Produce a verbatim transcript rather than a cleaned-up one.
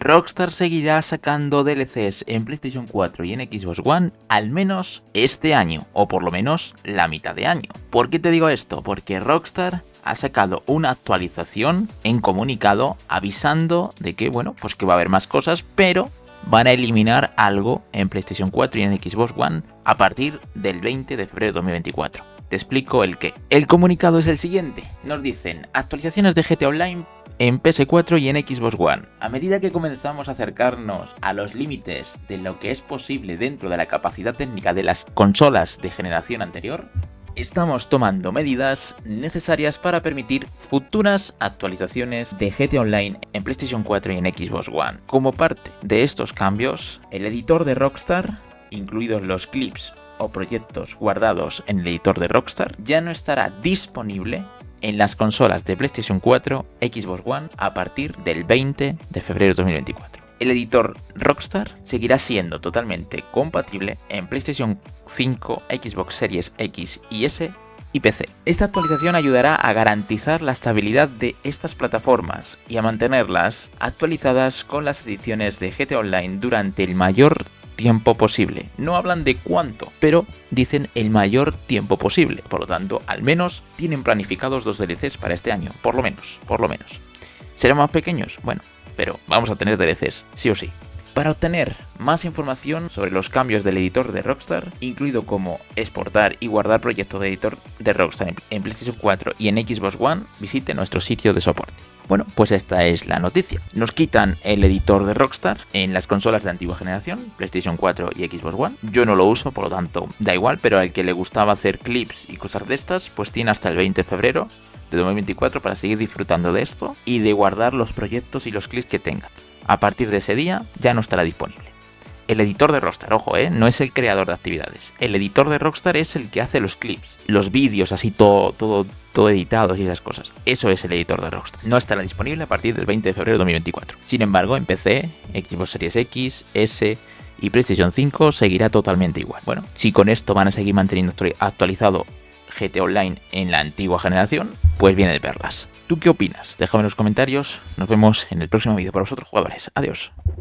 Rockstar seguirá sacando D L Cs en PlayStation cuatro y en Xbox One al menos este año, o por lo menos la mitad de año. ¿Por qué te digo esto? Porque Rockstar ha sacado una actualización en comunicado avisando de que, bueno, pues que va a haber más cosas, pero van a eliminar algo en PlayStation cuatro y en Xbox One a partir del veinte de febrero de dos mil veinticuatro. Te explico el qué. El comunicado es el siguiente. Nos dicen actualizaciones de G T A Online en P S cuatro y en Xbox One. A medida que comenzamos a acercarnos a los límites de lo que es posible dentro de la capacidad técnica de las consolas de generación anterior, estamos tomando medidas necesarias para permitir futuras actualizaciones de G T A Online en PlayStation cuatro y en Xbox One. Como parte de estos cambios, el editor de Rockstar, incluidos los clips o proyectos guardados en el editor de Rockstar, ya no estará disponible en las consolas de PlayStation cuatro, Xbox One a partir del veinte de febrero de dos mil veinticuatro. El editor Rockstar seguirá siendo totalmente compatible en PlayStation cinco, Xbox Series X y S y P C. Esta actualización ayudará a garantizar la estabilidad de estas plataformas y a mantenerlas actualizadas con las ediciones de G T A Online durante el mayor tiempo posible. No hablan de cuánto, pero dicen el mayor tiempo posible. Por lo tanto, al menos tienen planificados dos D L Cs para este año. Por lo menos, por lo menos. ¿Serán más pequeños? Bueno, pero vamos a tener D L Cs, sí o sí. Para obtener más información sobre los cambios del editor de Rockstar, incluido cómo exportar y guardar proyectos de editor de Rockstar en PlayStation cuatro y en Xbox One, visite nuestro sitio de soporte. Bueno, pues esta es la noticia. Nos quitan el editor de Rockstar en las consolas de antigua generación, PlayStation cuatro y Xbox One. Yo no lo uso, por lo tanto, da igual, pero al que le gustaba hacer clips y cosas de estas, pues tiene hasta el veinte de febrero de dos mil veinticuatro para seguir disfrutando de esto y de guardar los proyectos y los clips que tengan. A partir de ese día ya no estará disponible. El editor de Rockstar, ojo, ¿eh? No es el creador de actividades. El editor de Rockstar es el que hace los clips, los vídeos así todo, todo, todo editados y esas cosas. Eso es el editor de Rockstar. No estará disponible a partir del veinte de febrero de dos mil veinticuatro. Sin embargo, en P C, Xbox Series X, S y PlayStation cinco seguirá totalmente igual. Bueno, si con esto van a seguir manteniendo actualizado G T A Online en la antigua generación, pues viene de perlas. ¿Tú qué opinas? Déjame en los comentarios. Nos vemos en el próximo vídeo para vosotros, jugadores. Adiós.